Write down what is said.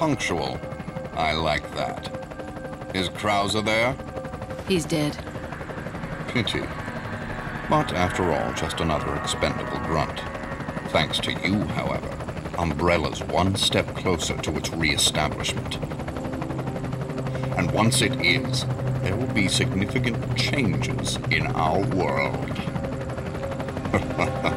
Punctual. I like that. Is Krauser there? He's dead. Pity. But after all, just another expendable grunt. Thanks to you, however, Umbrella's one step closer to its re-establishment. And once it is, there will be significant changes in our world.